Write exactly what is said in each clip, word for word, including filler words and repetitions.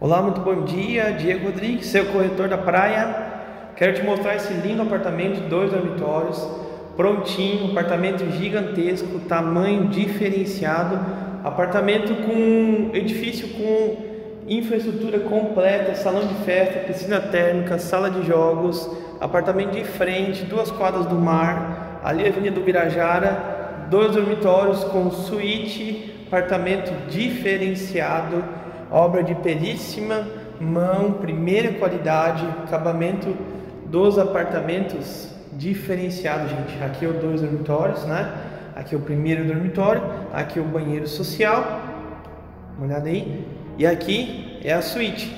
Olá, muito bom dia, Diego Rodrigues, seu corretor da praia. Quero te mostrar esse lindo apartamento, dois dormitórios, prontinho, apartamento gigantesco, tamanho diferenciado, apartamento com edifício com infraestrutura completa, salão de festa, piscina térmica, sala de jogos, apartamento de frente, duas quadras do mar, ali a Avenida do Birajara, dois dormitórios com suíte, apartamento diferenciado, obra de períssima mão, primeira qualidade, acabamento dos apartamentos diferenciado, gente. Aqui é o dois dormitórios, né? Aqui é o primeiro dormitório, aqui é o banheiro social, uma olhada aí, e aqui é a suíte,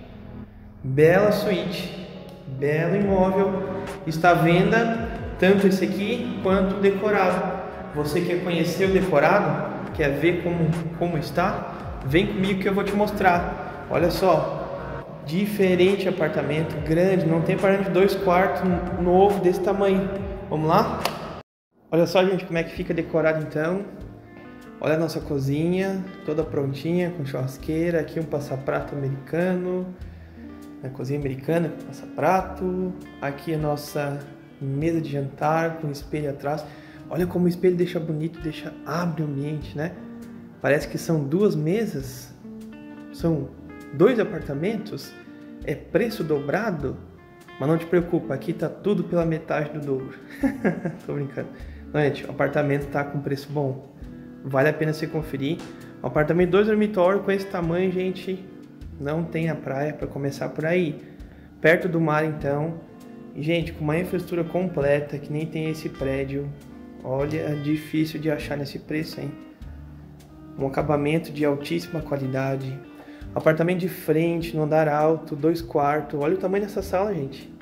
bela suíte, belo imóvel, está à venda, tanto esse aqui quanto o decorado. Você quer conhecer o decorado? Quer ver como, como está? Vem comigo que eu vou te mostrar. Olha só, diferente apartamento, grande, não tem parede de dois quartos novo desse tamanho. Vamos lá? Olha só, gente, como é que fica decorado então. Olha a nossa cozinha, toda prontinha, com churrasqueira, aqui um passaprato americano, na cozinha americana, passaprato. Aqui a nossa mesa de jantar com espelho atrás. Olha como o espelho deixa bonito, deixa, abre o ambiente, né? Parece que são duas mesas, são dois apartamentos, é preço dobrado, mas não te preocupa, aqui tá tudo pela metade do dobro. Tô brincando. Não, gente, o apartamento tá com preço bom, vale a pena você conferir. Um apartamento dois dormitórios com esse tamanho, gente, não tem a praia para começar por aí. Perto do mar então, e, gente, com uma infraestrutura completa, que nem tem esse prédio, olha, é difícil de achar nesse preço, hein? Um acabamento de altíssima qualidade, apartamento de frente, no andar alto, dois quartos. Olha o tamanho dessa sala, gente.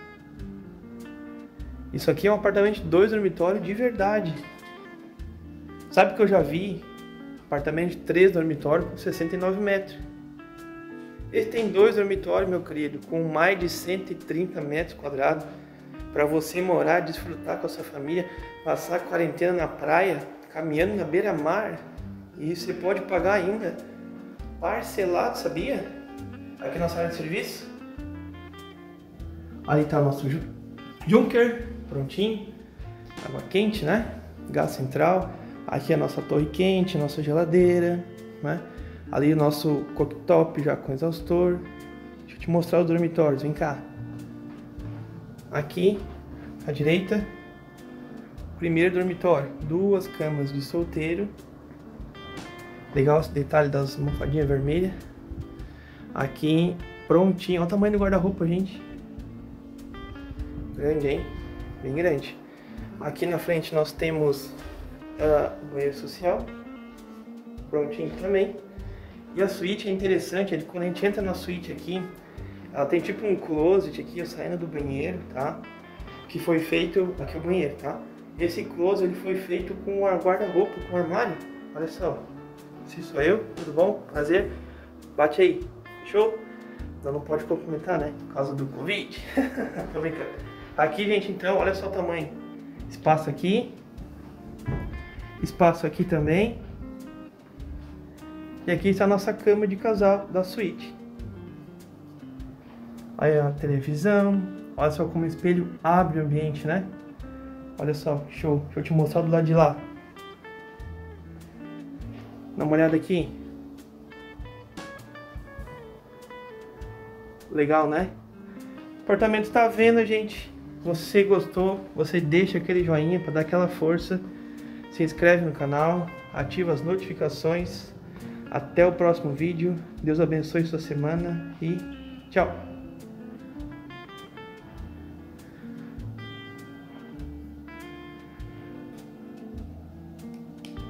Isso aqui é um apartamento de dois dormitórios de verdade. Sabe que eu já vi apartamento de três dormitórios com sessenta e nove metros. Esse tem dois dormitórios, meu querido, com mais de cento e trinta metros quadrados, para você morar, desfrutar com a sua família, passar a quarentena na praia, caminhando na beira-mar. E você pode pagar ainda parcelado, sabia? Aqui na sala de serviço. Ali está o nosso Junker, prontinho. Água quente, né? Gás central. Aqui é a nossa torre quente, a nossa geladeira, né? Ali o nosso cooktop já com exaustor. Deixa eu te mostrar os dormitórios, vem cá. Aqui, à direita, primeiro dormitório. Duas camas de solteiro. Legal esse detalhe das almofadinhas vermelhas. Aqui, prontinho. Olha o tamanho do guarda-roupa, gente. Grande, hein? Bem grande. Aqui na frente nós temos uh, o banheiro social. Prontinho também. E a suíte é interessante. Ele, quando a gente entra na suíte aqui, ela tem tipo um closet aqui, saindo do banheiro, tá? Que foi feito... Aqui é o banheiro, tá? Esse closet ele foi feito com a guarda-roupa, com o armário. Olha só. Se sou eu, tudo bom? Prazer. Bate aí. Fechou? Não, não pode cumprimentar, né? Por causa do Covid. Tô brincando. Aqui, gente, então, olha só o tamanho. Espaço aqui. Espaço aqui também. E aqui está a nossa cama de casal da suíte. Aí a televisão. Olha só como o espelho abre o ambiente, né? Olha só, show. Deixa eu te mostrar do lado de lá. Dá uma olhada aqui. Legal, né? O apartamento está à venda, gente. Você gostou? Você deixa aquele joinha para dar aquela força. Se inscreve no canal. Ativa as notificações. Até o próximo vídeo. Deus abençoe sua semana e tchau.